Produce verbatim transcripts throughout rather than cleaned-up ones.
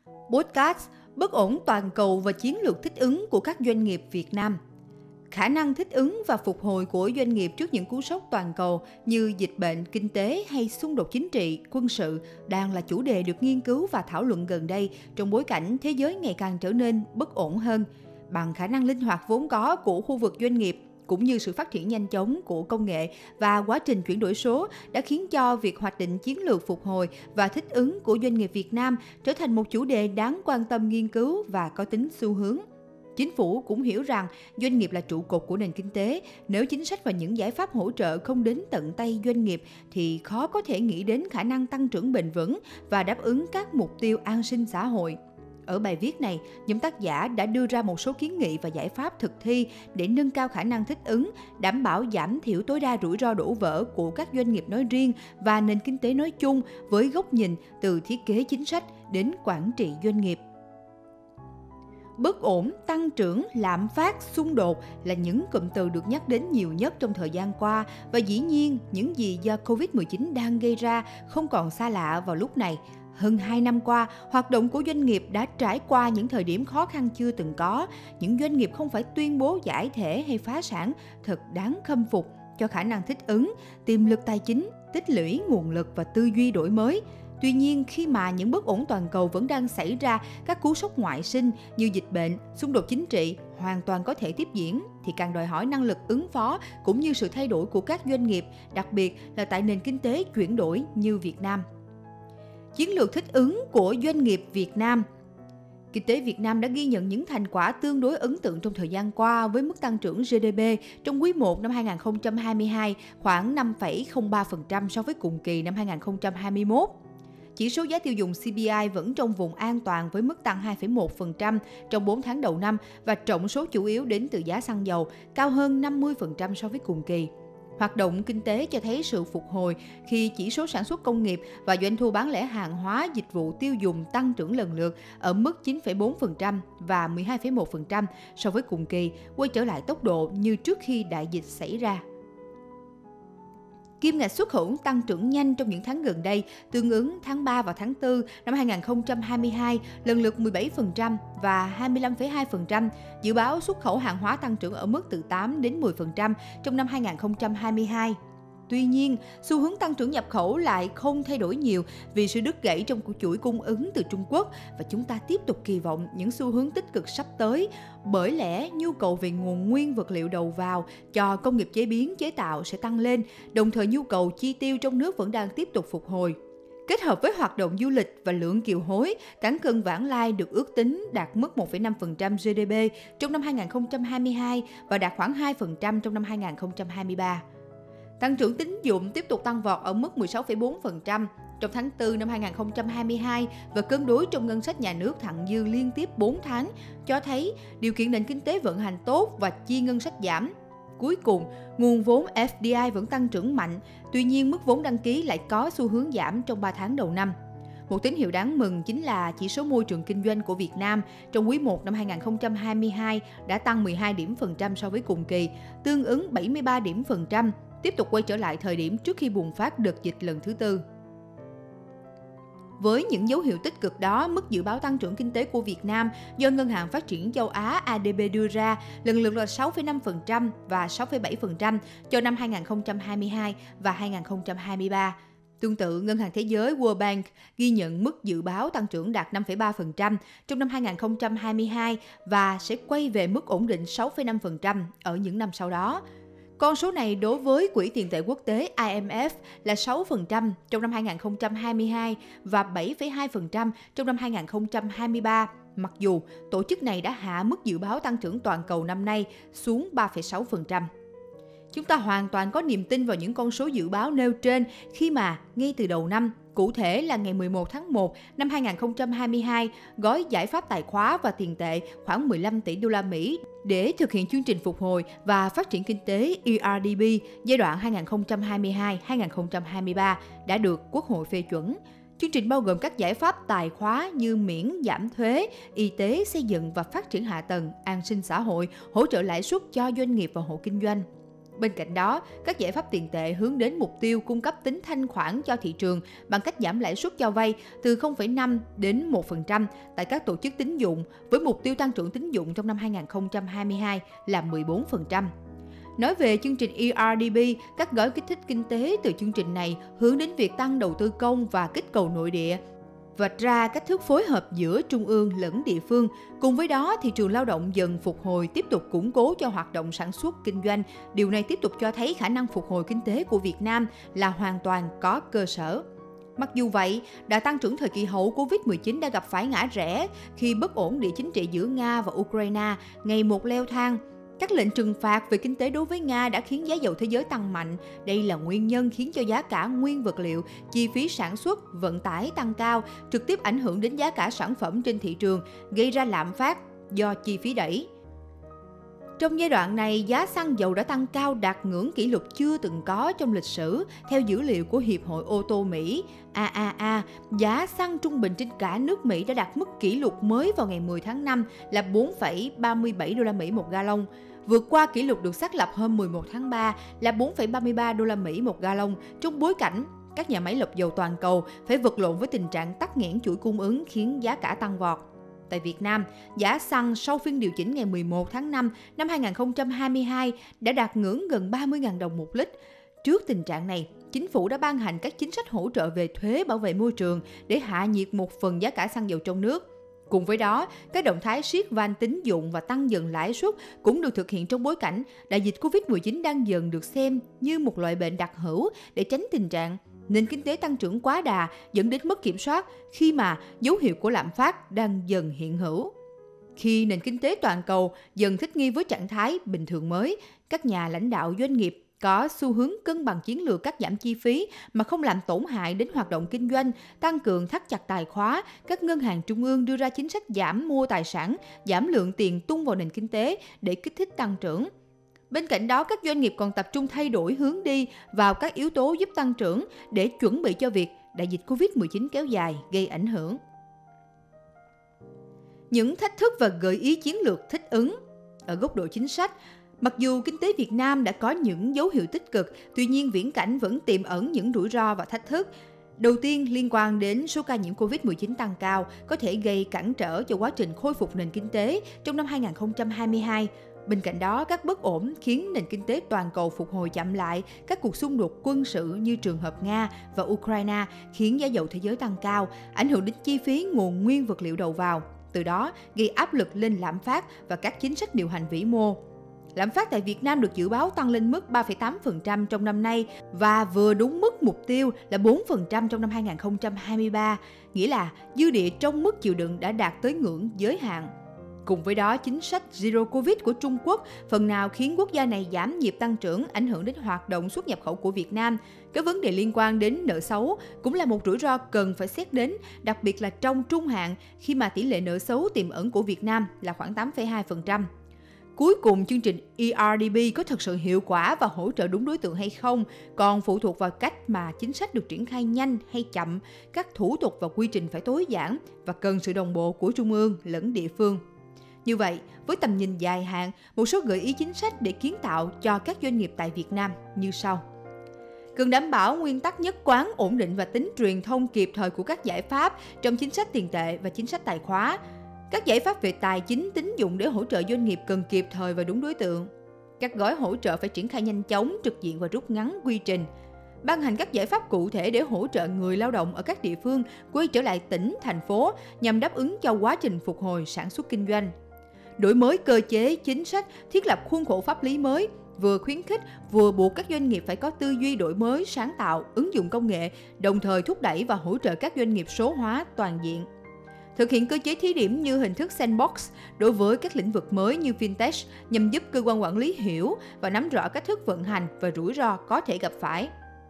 Podcast bất ổn toàn cầu và chiến lược thích ứng của các doanh nghiệp Việt Nam. Khả năng thích ứng và phục hồi của doanh nghiệp trước những cú sốc toàn cầu như dịch bệnh, kinh tế hay xung đột chính trị, quân sự đang là chủ đề được nghiên cứu và thảo luận gần đây trong bối cảnh thế giới ngày càng trở nên bất ổn hơn. Bằng khả năng linh hoạt vốn có của khu vực doanh nghiệp, cũng như sự phát triển nhanh chóng của công nghệ và quá trình chuyển đổi số đã khiến cho việc hoạch định chiến lược phục hồi và thích ứng của doanh nghiệp Việt Nam trở thành một chủ đề đáng quan tâm nghiên cứu và có tính xu hướng. Chính phủ cũng hiểu rằng doanh nghiệp là trụ cột của nền kinh tế. Nếu chính sách và những giải pháp hỗ trợ không đến tận tay doanh nghiệp thì khó có thể nghĩ đến khả năng tăng trưởng bền vững và đáp ứng các mục tiêu an sinh xã hội. Ở bài viết này, nhóm tác giả đã đưa ra một số kiến nghị và giải pháp thực thi để nâng cao khả năng thích ứng, đảm bảo giảm thiểu tối đa rủi ro đổ vỡ của các doanh nghiệp nói riêng và nền kinh tế nói chung với góc nhìn từ thiết kế chính sách đến quản trị doanh nghiệp. Bất ổn, tăng trưởng, lạm phát, xung đột là những cụm từ được nhắc đến nhiều nhất trong thời gian qua và dĩ nhiên những gì do covid mười chín đang gây ra không còn xa lạ vào lúc này. Hơn hai năm qua, hoạt động của doanh nghiệp đã trải qua những thời điểm khó khăn chưa từng có. Những doanh nghiệp không phải tuyên bố giải thể hay phá sản thật đáng khâm phục cho khả năng thích ứng, tiềm lực tài chính, tích lũy nguồn lực và tư duy đổi mới. Tuy nhiên, khi mà những bất ổn toàn cầu vẫn đang xảy ra, các cú sốc ngoại sinh như dịch bệnh, xung đột chính trị hoàn toàn có thể tiếp diễn, thì càng đòi hỏi năng lực ứng phó cũng như sự thay đổi của các doanh nghiệp, đặc biệt là tại nền kinh tế chuyển đổi như Việt Nam. Chiến lược thích ứng của doanh nghiệp Việt Nam. Kinh tế Việt Nam đã ghi nhận những thành quả tương đối ấn tượng trong thời gian qua với mức tăng trưởng giê đê pê trong quý một năm hai nghìn không trăm hai mươi hai khoảng năm phẩy không ba phần trăm so với cùng kỳ năm hai nghìn không trăm hai mươi mốt. Chỉ số giá tiêu dùng xê pê i vẫn trong vùng an toàn với mức tăng hai phẩy một phần trăm trong bốn tháng đầu năm và trọng số chủ yếu đến từ giá xăng dầu, cao hơn năm mươi phần trăm so với cùng kỳ. Hoạt động kinh tế cho thấy sự phục hồi khi chỉ số sản xuất công nghiệp và doanh thu bán lẻ hàng hóa dịch vụ tiêu dùng tăng trưởng lần lượt ở mức chín phẩy bốn phần trăm và mười hai phẩy một phần trăm so với cùng kỳ, quay trở lại tốc độ như trước khi đại dịch xảy ra. Kim ngạch xuất khẩu tăng trưởng nhanh trong những tháng gần đây, tương ứng tháng ba và tháng tư năm hai nghìn không trăm hai mươi hai lần lượt mười bảy phần trăm và hai mươi lăm phẩy hai phần trăm. Dự báo xuất khẩu hàng hóa tăng trưởng ở mức từ tám đến mười phần trăm trong năm hai nghìn không trăm hai mươi hai. Tuy nhiên, xu hướng tăng trưởng nhập khẩu lại không thay đổi nhiều vì sự đứt gãy trong chuỗi cung ứng từ Trung Quốc và chúng ta tiếp tục kỳ vọng những xu hướng tích cực sắp tới. Bởi lẽ, nhu cầu về nguồn nguyên vật liệu đầu vào cho công nghiệp chế biến chế tạo sẽ tăng lên, đồng thời nhu cầu chi tiêu trong nước vẫn đang tiếp tục phục hồi. Kết hợp với hoạt động du lịch và lượng kiều hối, cán cân vãng lai được ước tính đạt mức một phẩy năm phần trăm giê đê pê trong năm hai nghìn không trăm hai mươi hai và đạt khoảng hai phần trăm trong năm hai nghìn không trăm hai mươi ba. Tăng trưởng tín dụng tiếp tục tăng vọt ở mức mười sáu phẩy bốn phần trăm trong tháng tư năm hai nghìn không trăm hai mươi hai và cân đối trong ngân sách nhà nước thặng dư liên tiếp bốn tháng, cho thấy điều kiện nền kinh tế vận hành tốt và chi ngân sách giảm. Cuối cùng, nguồn vốn ép đê i vẫn tăng trưởng mạnh, tuy nhiên mức vốn đăng ký lại có xu hướng giảm trong ba tháng đầu năm. Một tín hiệu đáng mừng chính là chỉ số môi trường kinh doanh của Việt Nam trong quý một năm hai nghìn không trăm hai mươi hai đã tăng mười hai điểm phần trăm so với cùng kỳ, tương ứng bảy mươi ba điểm phần trăm, tiếp tục quay trở lại thời điểm trước khi bùng phát đợt dịch lần thứ tư. Với những dấu hiệu tích cực đó, mức dự báo tăng trưởng kinh tế của Việt Nam do Ngân hàng Phát triển Châu Á a đê bê đưa ra lần lượt là sáu phẩy năm phần trăm và sáu phẩy bảy phần trăm cho năm hai nghìn không trăm hai mươi hai và hai nghìn không trăm hai mươi ba. Tương tự, Ngân hàng Thế giới World Bank ghi nhận mức dự báo tăng trưởng đạt năm phẩy ba phần trăm trong năm hai nghìn không trăm hai mươi hai và sẽ quay về mức ổn định sáu phẩy năm phần trăm ở những năm sau đó. Con số này đối với Quỹ tiền tệ quốc tế i em ép là sáu phần trăm trong năm hai nghìn không trăm hai mươi hai và bảy phẩy hai phần trăm trong năm hai nghìn không trăm hai mươi ba, mặc dù tổ chức này đã hạ mức dự báo tăng trưởng toàn cầu năm nay xuống ba phẩy sáu phần trăm. Chúng ta hoàn toàn có niềm tin vào những con số dự báo nêu trên khi mà ngay từ đầu năm, cụ thể là ngày mười một tháng một năm hai nghìn không trăm hai mươi hai, gói giải pháp tài khóa và tiền tệ khoảng mười lăm tỷ đô la Mỹ để thực hiện chương trình phục hồi và phát triển kinh tế e rờ đê pê giai đoạn hai nghìn không trăm hai mươi hai đến hai nghìn không trăm hai mươi ba đã được Quốc hội phê chuẩn. Chương trình bao gồm các giải pháp tài khóa như miễn giảm thuế, y tế, xây dựng và phát triển hạ tầng, an sinh xã hội, hỗ trợ lãi suất cho doanh nghiệp và hộ kinh doanh. Bên cạnh đó, các giải pháp tiền tệ hướng đến mục tiêu cung cấp tính thanh khoản cho thị trường bằng cách giảm lãi suất cho vay từ không phẩy năm đến một phần trăm tại các tổ chức tín dụng, với mục tiêu tăng trưởng tín dụng trong năm hai nghìn không trăm hai mươi hai là mười bốn phần trăm. Nói về chương trình e rờ đê bê, các gói kích thích kinh tế từ chương trình này hướng đến việc tăng đầu tư công và kích cầu nội địa, vạch ra cách thức phối hợp giữa trung ương lẫn địa phương. Cùng với đó, thị trường lao động dần phục hồi tiếp tục củng cố cho hoạt động sản xuất kinh doanh. Điều này tiếp tục cho thấy khả năng phục hồi kinh tế của Việt Nam là hoàn toàn có cơ sở. Mặc dù vậy, đà tăng trưởng thời kỳ hậu Covid mười chín đã gặp phải ngã rẽ khi bất ổn địa chính trị giữa Nga và Ukraine ngày một leo thang. Các lệnh trừng phạt về kinh tế đối với Nga đã khiến giá dầu thế giới tăng mạnh. Đây là nguyên nhân khiến cho giá cả nguyên vật liệu, chi phí sản xuất, vận tải tăng cao, trực tiếp ảnh hưởng đến giá cả sản phẩm trên thị trường, gây ra lạm phát do chi phí đẩy. Trong giai đoạn này, giá xăng dầu đã tăng cao đạt ngưỡng kỷ lục chưa từng có trong lịch sử. Theo dữ liệu của Hiệp hội ô tô Mỹ a a a, giá xăng trung bình trên cả nước Mỹ đã đạt mức kỷ lục mới vào ngày mười tháng năm là bốn phẩy ba mươi bảy đô la Mỹ một gallon, vượt qua kỷ lục được xác lập hôm mười một tháng ba là bốn phẩy ba mươi ba đô la Mỹ một gallon, trong bối cảnh các nhà máy lọc dầu toàn cầu phải vật lộn với tình trạng tắc nghẽn chuỗi cung ứng khiến giá cả tăng vọt. Tại Việt Nam, giá xăng sau phiên điều chỉnh ngày mười một tháng năm năm hai nghìn không trăm hai mươi hai đã đạt ngưỡng gần ba mươi nghìn đồng một lít. Trước tình trạng này, chính phủ đã ban hành các chính sách hỗ trợ về thuế bảo vệ môi trường để hạ nhiệt một phần giá cả xăng dầu trong nước. Cùng với đó, các động thái siết van tín dụng và tăng dần lãi suất cũng được thực hiện trong bối cảnh đại dịch Covid mười chín đang dần được xem như một loại bệnh đặc hữu để tránh tình trạng nền kinh tế tăng trưởng quá đà dẫn đến mất kiểm soát khi mà dấu hiệu của lạm phát đang dần hiện hữu. Khi nền kinh tế toàn cầu dần thích nghi với trạng thái bình thường mới, các nhà lãnh đạo doanh nghiệp có xu hướng cân bằng chiến lược cắt giảm chi phí mà không làm tổn hại đến hoạt động kinh doanh, tăng cường thắt chặt tài khóa. Các ngân hàng trung ương đưa ra chính sách giảm mua tài sản, giảm lượng tiền tung vào nền kinh tế để kích thích tăng trưởng. Bên cạnh đó, các doanh nghiệp còn tập trung thay đổi hướng đi vào các yếu tố giúp tăng trưởng để chuẩn bị cho việc đại dịch Covid mười chín kéo dài gây ảnh hưởng. Những thách thức và gợi ý chiến lược thích ứng. Ở góc độ chính sách, mặc dù kinh tế Việt Nam đã có những dấu hiệu tích cực, tuy nhiên viễn cảnh vẫn tiềm ẩn những rủi ro và thách thức. Đầu tiên, liên quan đến số ca nhiễm Covid mười chín tăng cao có thể gây cản trở cho quá trình khôi phục nền kinh tế trong năm hai nghìn không trăm hai mươi hai. Bên cạnh đó, các bất ổn khiến nền kinh tế toàn cầu phục hồi chậm lại, các cuộc xung đột quân sự như trường hợp Nga và Ukraine khiến giá dầu thế giới tăng cao, ảnh hưởng đến chi phí nguồn nguyên vật liệu đầu vào, từ đó gây áp lực lên lạm phát và các chính sách điều hành vĩ mô. Lạm phát tại Việt Nam được dự báo tăng lên mức ba phẩy tám phần trăm trong năm nay và vừa đúng mức mục tiêu là bốn phần trăm trong năm hai nghìn không trăm hai mươi ba, nghĩa là dư địa trong mức chịu đựng đã đạt tới ngưỡng giới hạn. Cùng với đó, chính sách Zero Covid của Trung Quốc phần nào khiến quốc gia này giảm nhịp tăng trưởng, ảnh hưởng đến hoạt động xuất nhập khẩu của Việt Nam. Các vấn đề liên quan đến nợ xấu cũng là một rủi ro cần phải xét đến, đặc biệt là trong trung hạn khi mà tỷ lệ nợ xấu tiềm ẩn của Việt Nam là khoảng tám phẩy hai phần trăm. Cuối cùng, chương trình e rờ đê bê có thực sự hiệu quả và hỗ trợ đúng đối tượng hay không còn phụ thuộc vào cách mà chính sách được triển khai nhanh hay chậm, các thủ tục và quy trình phải tối giản và cần sự đồng bộ của trung ương lẫn địa phương. Như vậy, với tầm nhìn dài hạn, một số gợi ý chính sách để kiến tạo cho các doanh nghiệp tại Việt Nam như sau. Cần đảm bảo nguyên tắc nhất quán, ổn định và tính truyền thông kịp thời của các giải pháp trong chính sách tiền tệ và chính sách tài khóa. Các giải pháp về tài chính, tín dụng để hỗ trợ doanh nghiệp cần kịp thời và đúng đối tượng. Các gói hỗ trợ phải triển khai nhanh chóng, trực diện và rút ngắn quy trình. Ban hành các giải pháp cụ thể để hỗ trợ người lao động ở các địa phương quay trở lại tỉnh, thành phố nhằm đáp ứng cho quá trình phục hồi sản xuất kinh doanh. Đổi mới cơ chế, chính sách, thiết lập khuôn khổ pháp lý mới, vừa khuyến khích, vừa buộc các doanh nghiệp phải có tư duy đổi mới, sáng tạo, ứng dụng công nghệ, đồng thời thúc đẩy và hỗ trợ các doanh nghiệp số hóa toàn diện. Thực hiện cơ chế thí điểm như hình thức sandbox đối với các lĩnh vực mới như fintech nhằm giúp cơ quan quản lý hiểu và nắm rõ cách thức vận hành và rủi ro có thể gặp phải.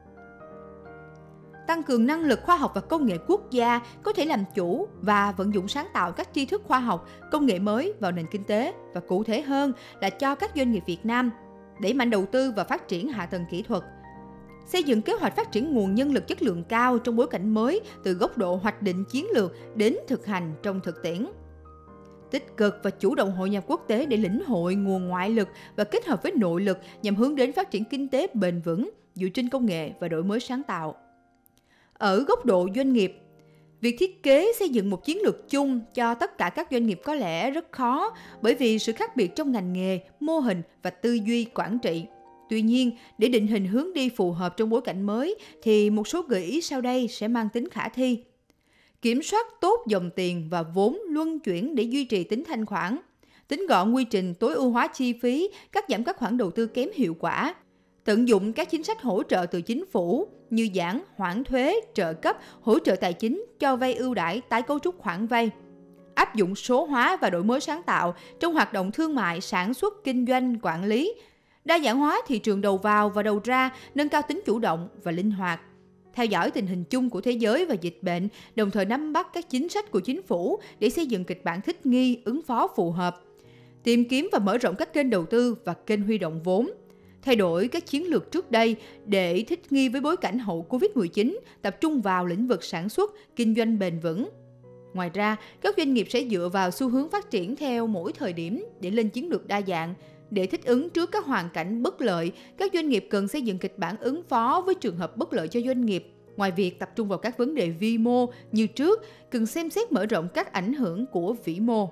Tăng cường năng lực khoa học và công nghệ quốc gia có thể làm chủ và vận dụng sáng tạo các tri thức khoa học, công nghệ mới vào nền kinh tế và cụ thể hơn là cho các doanh nghiệp Việt Nam, đẩy mạnh đầu tư và phát triển hạ tầng kỹ thuật. Xây dựng kế hoạch phát triển nguồn nhân lực chất lượng cao trong bối cảnh mới từ góc độ hoạch định chiến lược đến thực hành trong thực tiễn. tích cực và chủ động hội nhập quốc tế để lĩnh hội nguồn ngoại lực và kết hợp với nội lực nhằm hướng đến phát triển kinh tế bền vững, dựa trên công nghệ và đổi mới sáng tạo. Ở góc độ doanh nghiệp, việc thiết kế xây dựng một chiến lược chung cho tất cả các doanh nghiệp có lẽ rất khó bởi vì sự khác biệt trong ngành nghề, mô hình và tư duy quản trị. Tuy nhiên, để định hình hướng đi phù hợp trong bối cảnh mới thì một số gợi ý sau đây sẽ mang tính khả thi. Kiểm soát tốt dòng tiền và vốn luân chuyển để duy trì tính thanh khoản. Tính gọn quy trình, tối ưu hóa chi phí, cắt giảm các khoản đầu tư kém hiệu quả. Tận dụng các chính sách hỗ trợ từ chính phủ như giãn, hoãn thuế, trợ cấp, hỗ trợ tài chính, cho vay ưu đãi, tái cấu trúc khoản vay. Áp dụng số hóa và đổi mới sáng tạo trong hoạt động thương mại, sản xuất, kinh doanh, quản lý. Đa dạng hóa thị trường đầu vào và đầu ra, nâng cao tính chủ động và linh hoạt. Theo dõi tình hình chung của thế giới và dịch bệnh, đồng thời nắm bắt các chính sách của chính phủ để xây dựng kịch bản thích nghi, ứng phó phù hợp. Tìm kiếm và mở rộng các kênh đầu tư và kênh huy động vốn. Thay đổi các chiến lược trước đây để thích nghi với bối cảnh hậu covid mười chín, tập trung vào lĩnh vực sản xuất, kinh doanh bền vững. Ngoài ra, các doanh nghiệp sẽ dựa vào xu hướng phát triển theo mỗi thời điểm để lên chiến lược đa dạng. Để thích ứng trước các hoàn cảnh bất lợi, các doanh nghiệp cần xây dựng kịch bản ứng phó với trường hợp bất lợi cho doanh nghiệp. Ngoài việc tập trung vào các vấn đề vi mô như trước, cần xem xét mở rộng các ảnh hưởng của vĩ mô.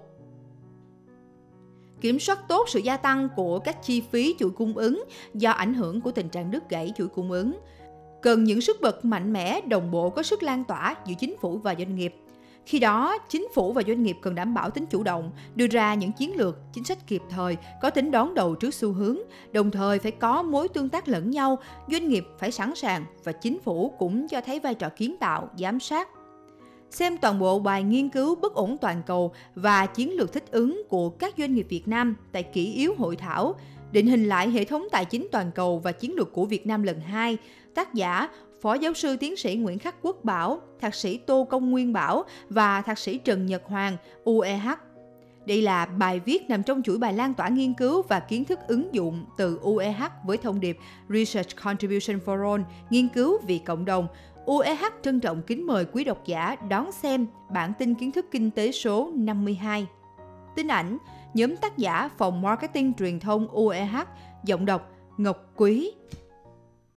Kiểm soát tốt sự gia tăng của các chi phí chuỗi cung ứng do ảnh hưởng của tình trạng đứt gãy chuỗi cung ứng. Cần những sức bật mạnh mẽ, đồng bộ có sức lan tỏa giữa chính phủ và doanh nghiệp. Khi đó, chính phủ và doanh nghiệp cần đảm bảo tính chủ động, đưa ra những chiến lược, chính sách kịp thời, có tính đón đầu trước xu hướng, đồng thời phải có mối tương tác lẫn nhau, doanh nghiệp phải sẵn sàng và chính phủ cũng cho thấy vai trò kiến tạo, giám sát. Xem toàn bộ bài nghiên cứu bất ổn toàn cầu và chiến lược thích ứng của các doanh nghiệp Việt Nam tại kỷ yếu hội thảo, định hình lại hệ thống tài chính toàn cầu và chiến lược của Việt Nam lần hai, tác giả Phó giáo sư tiến sĩ Nguyễn Khắc Quốc Bảo, Thạc sĩ Tô Công Nguyên Bảo và Thạc sĩ Trần Nhật Hoàng, u e hát. Đây là bài viết nằm trong chuỗi bài lan tỏa nghiên cứu và kiến thức ứng dụng từ u e hát với thông điệp Research Contribution for All, nghiên cứu vì cộng đồng. u e hát trân trọng kính mời quý độc giả đón xem bản tin kiến thức kinh tế số năm mươi hai. Tin ảnh, nhóm tác giả Phòng Marketing Truyền thông u e hát, giọng đọc Ngọc Quý.